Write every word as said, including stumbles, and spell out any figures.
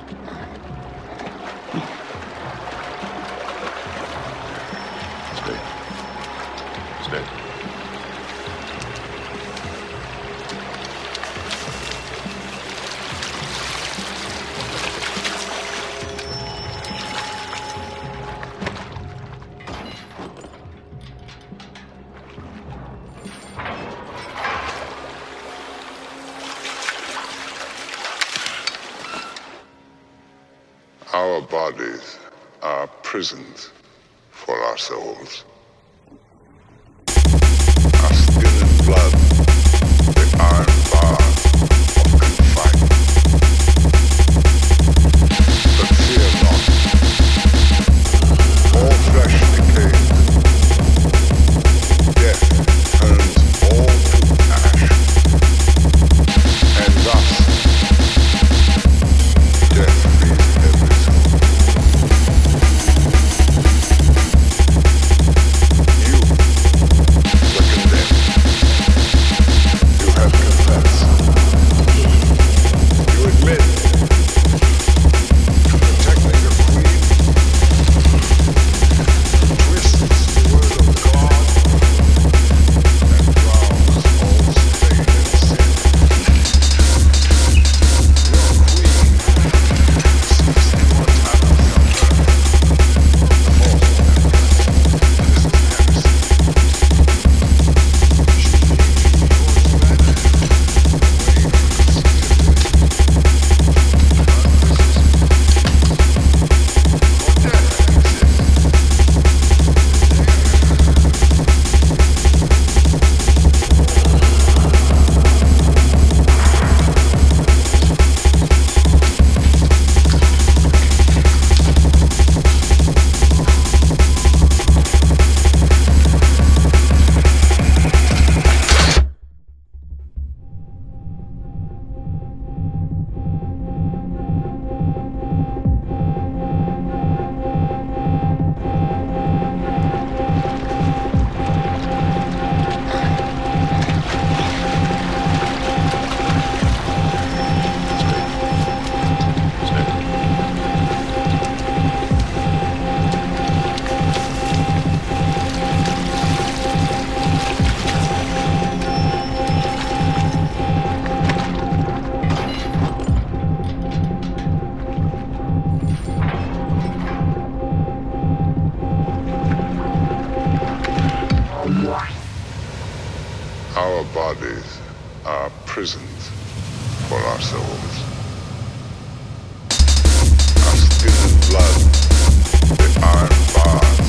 Stay. Stay. Our bodies are prisons for our souls. Our skin and blood, the iron bars of confinement. But fear not. All flesh decays. Death turns all to ash. And thus, death frees every soul. You were condemned. You have confessed. You admit to protecting your queen, twists the word of God, and drowns all stain and sin. Your queen seeks the immortality of her. Oh, Missus Harrison. She leaves you your humanity, the way of concealment. For death exists. Our bodies are prisons for our souls. Our skin and blood, the iron bars